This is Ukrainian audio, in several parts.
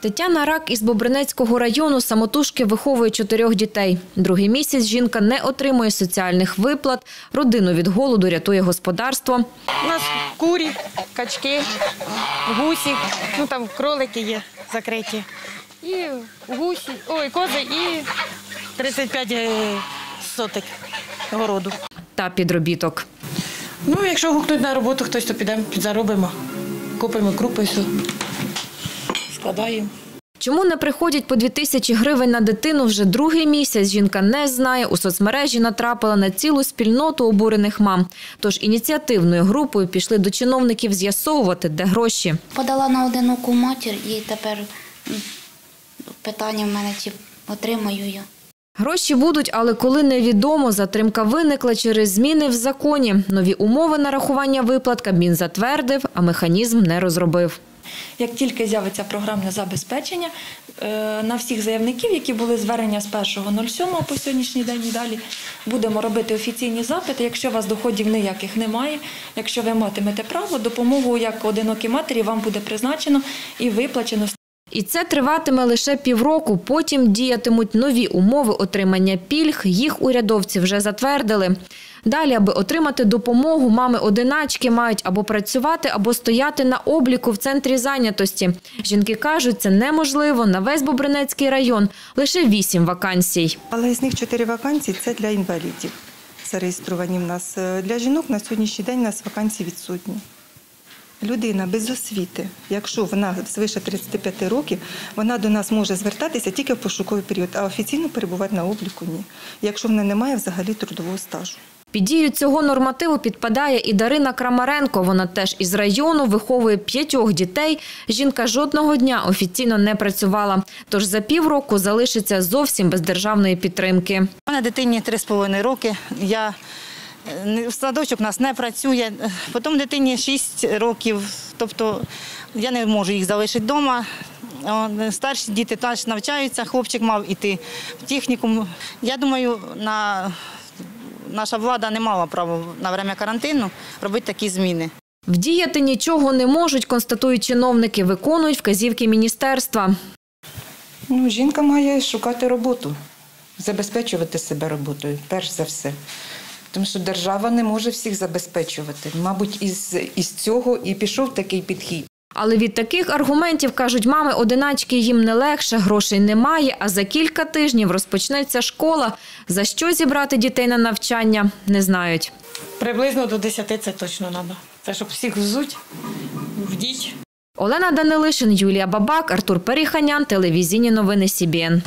Тетяна Рак із Бобринецького району самотужки виховує 4 дітей. Другий місяць жінка не отримує соціальних виплат, родину від голоду рятує господарство. У нас курі, качки, гусі, там кролики є закриті. І гусі, кози і 35 соток городу. Та підробіток. Якщо гукнуть на роботу хтось, то підемо, підзаробимо. Купимо крупи, все, складаємо. Чому не приходять по 2000 гривень на дитину вже другий місяць, жінка не знає. У соцмережі натрапила на цілу спільноту обурених мам. Тож ініціативною групою пішли до чиновників з'ясовувати, де гроші. Подала на одиноку матір і тепер питання в мене, чи отримаю я. Гроші будуть, але коли невідомо, затримка виникла через зміни в законі. Нові умови нарахування виплат Кабмін затвердив, а механізм не розробив. Як тільки з'явиться програмне забезпечення, на всіх заявників, які були звернення з 1.07 по сьогоднішній день і далі, будемо робити офіційні запити. Якщо у вас доходів ніяких немає, якщо ви матимете право, допомогу як одинокій матері вам буде призначено і виплачено. І це триватиме лише півроку, потім діятимуть нові умови отримання пільг, їх урядовці вже затвердили. Далі, аби отримати допомогу, мами-одиначки мають або працювати, або стояти на обліку в центрі зайнятості. Жінки кажуть, це неможливо, на весь Бобринецький район лише 8 вакансій. Але з них 4 вакансії – це для інвалідів, зареєстровані в нас. Для жінок на сьогоднішній день у нас вакансії відсутні. Людина без освіти, якщо вона свише 35 років, вона до нас може звертатися тільки в пошуковий період, а офіційно перебувати на обліку – ні, якщо вона не має взагалі трудового стажу. Під дію цього нормативу підпадає і Дарина Крамаренко. Вона теж із району, виховує 5 дітей. Жінка жодного дня офіційно не працювала. Тож за півроку залишиться зовсім без державної підтримки. У мене дитині 3,5 роки. Садочок у нас не працює. Потім дитині 6 років. Тобто я не можу їх залишити вдома. Старші діти теж навчаються. Хлопчик мав іти в технікум. Я думаю, наша влада не мала права на час карантину робити такі зміни. Вдіяти нічого не можуть, констатують чиновники, виконують вказівки міністерства. Жінка має шукати роботу, забезпечувати себе роботою, перш за все. Тому що держава не може всіх забезпечувати. Мабуть, із цього і пішов такий підхід. Але від таких аргументів, кажуть мами-одиначки, їм не легше, грошей немає, а за кілька тижнів розпочнеться школа. За що зібрати дітей на навчання, не знають. Приблизно до 10 це точно треба. Це щоб всіх взуть, вдіть. Олена Данилишин, Юлія Бабак, Артур Періханян, телевізійні новини СІБІН.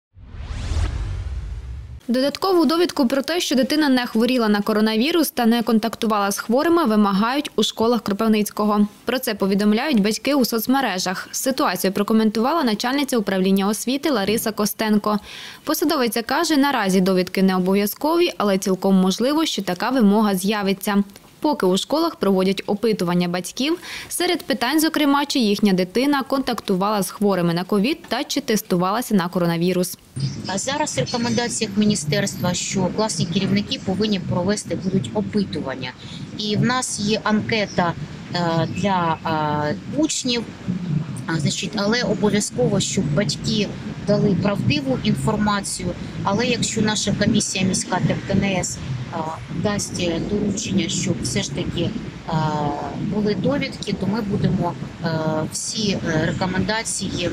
Додаткову довідку про те, що дитина не хворіла на коронавірус та не контактувала з хворими, вимагають у школах Кропивницького. Про це повідомляють батьки у соцмережах. Ситуацію прокоментувала начальниця управління освіти Лариса Костенко. Посадовиця каже, наразі довідки не обов'язкові, але цілком можливо, що така вимога з'явиться. Поки у школах проводять опитування батьків, серед питань, зокрема, чи їхня дитина контактувала з хворими на ковід та чи тестувалася на коронавірус. А зараз рекомендація міністерства, що класні керівники повинні провести будуть опитування. І в нас є анкета для учнів, але обов'язково, щоб батьки дали правдиву інформацію. Але якщо наша комісія міська ТЕП-КНС дасть доручення, щоб все ж таки були довідки, то ми будемо всі рекомендації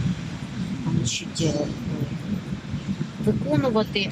виконувати.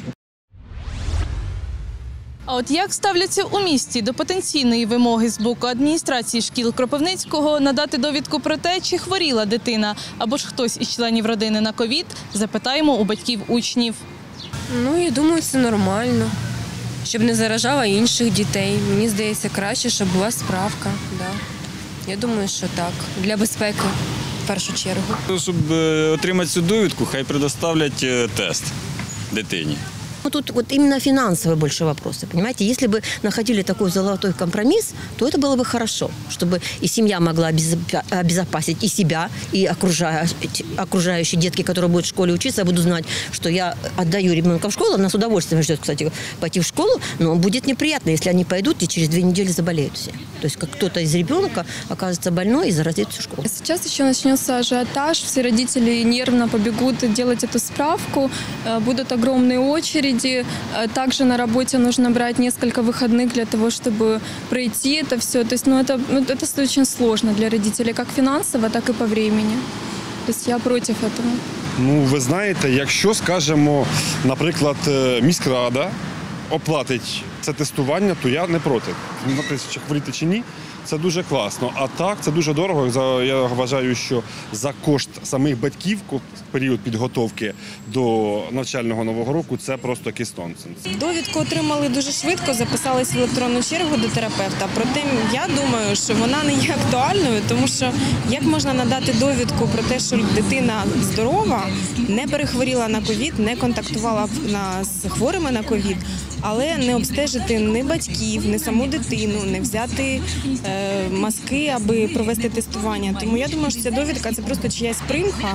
А от як ставляться у місті до потенційної вимоги з боку адміністрації шкіл Кропивницького надати довідку про те, чи хворіла дитина або ж хтось із членів родини на ковід, запитаємо у батьків учнів. Я думаю, це нормально, щоб не заражала інших дітей. Мені здається, краще, щоб була справка. Я думаю, що так, для безпеки в першу чергу. Щоб отримати цю довідку, хай предоставлять тест дитині. Тут вот именно финансовые больше вопросы, понимаете? Если бы находили такой золотой компромисс, то это было бы хорошо, чтобы и семья могла обезопасить и себя, и окружающие детки, которые будут в школе учиться, будут знать, что я отдаю ребенка в школу, она с удовольствием ждет, кстати, пойти в школу, но будет неприятно, если они пойдут и через 2 недели заболеют все. То есть как кто-то из ребенка окажется больной и заразит всю школу. Сейчас еще начнется ажиотаж, все родители нервно побегут делать эту справку, будут огромные очереди. Также на работе нужно брать несколько выходных для того, чтобы пройти это все. То есть, это очень сложно для родителей, как финансово, так и по времени. То есть я против этого. Ви знаєте, якщо, скажімо, наприклад, міськрада оплатить це тестування, то я не проти. Чи хворіти чи ні, це дуже класно. А так, це дуже дорого. Я вважаю, що за кошт самих батьків в період підготовки до навчального нового року це просто якийсь нонсенс. Довідку отримали дуже швидко, записались в електронну чергу до терапевта. Проте я думаю, що вона не є актуальною, тому що як можна надати довідку про те, що дитина здорова, не перехворіла на ковід, не контактувала з хворими на ковід, але не обстежити ні батьків, ні саму дитину, не взяти мазки, аби провести тестування. Тому я думаю, що ця довідка – це просто чиясь примха.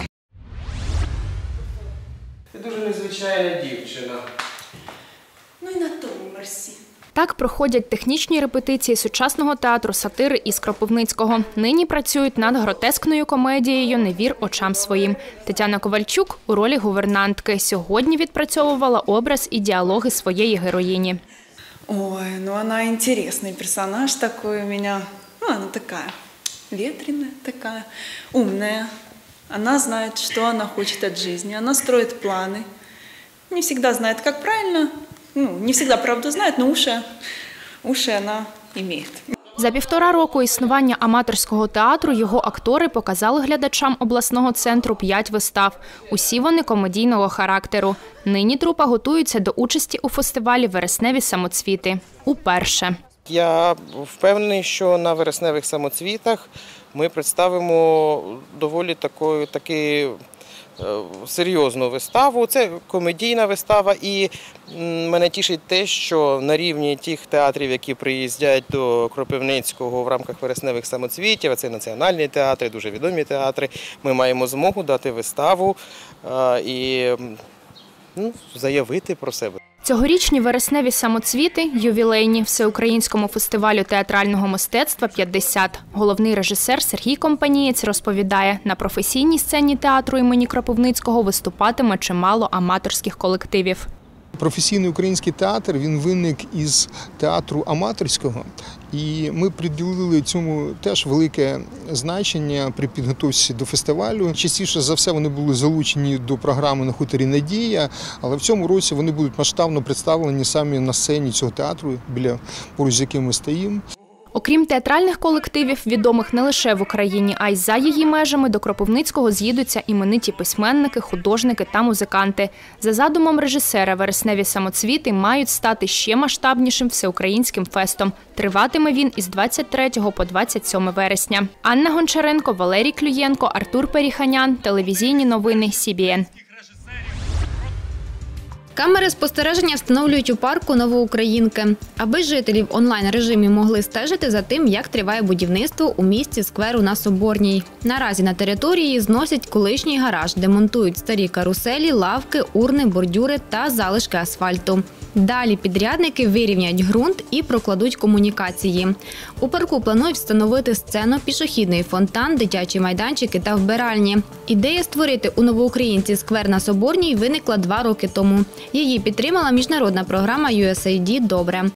Ти дуже незвичайна дівчина. Ну і на тому мерсі. Так проходять технічні репетиції сучасного театру сатири із Кропивницького. Нині працюють над гротескною комедією «Не вір очам своїм». Тетяна Ковальчук у ролі гувернантки. Сьогодні відпрацьовувала образ і діалоги своєї героїні. Ой, вона інтересний персонаж такой у мене. Она такая ветреная, такая умная. Она знает, что она хочет от жизни. Она строит планы. Не всегда знает, как правильно. Не всегда правду знает, но уши она имеет. За 1,5 року існування аматорського театру його актори показали глядачам обласного центру 5 вистав. Усі вони комедійного характеру. Нині трупа готується до участі у фестивалі «Вересневі самоцвіти». Уперше. Я впевнений, що на вересневих самоцвітах ми представимо доволі таки серйозну виставу. Це комедійна вистава, і мене тішить те, що на рівні тих театрів, які приїздять до Кропивницького в рамках вересневих самоцвітів, а це національні театри, дуже відомі театри, ми маємо змогу дати виставу і заявити про себе. Цьогорічні вересневі самоцвіти – ювілейні Всеукраїнському фестивалю театрального мистецтва 50. Головний режисер Сергій Компанієць розповідає, на професійній сцені театру імені Кропивницького виступатиме чимало аматорських колективів. Професійний український театр, він виник із театру аматорського, і ми приділили цьому теж велике значення при підготовці до фестивалю. Частіше за все вони були залучені до програми «На хуторі Надія», але в цьому році вони будуть масштабно представлені самі на сцені цього театру, поруч з яким ми стоїмо. Окрім театральних колективів, відомих не лише в Україні, а й за її межами, до Кропивницького з'їдуться імениті письменники, художники та музиканти. За задумом режисера, вересневі самоцвіти мають стати ще масштабнішим всеукраїнським фестом. Триватиме він із 23 по 27 вересня. Анна Гончаренко, Валерій Клюєнко, Артур Періханян. Телевізійні новини СІБІН. Камери спостереження встановлюють у парку Новоукраїнки, аби жителі в онлайн-режимі могли стежити за тим, як триває будівництво у місті скверу на Соборній. Наразі на території зносять колишній гараж, де монтують старі каруселі, лавки, урни, бордюри та залишки асфальту. Далі підрядники вирівняють ґрунт і прокладуть комунікації. У парку планують встановити сцену, пішохідний фонтан, дитячі майданчики та вбиральні. Ідея створити у Новоукраїнці сквер на Соборній виникла 2 роки тому. Її підтримала міжнародна програма USAID «Добре».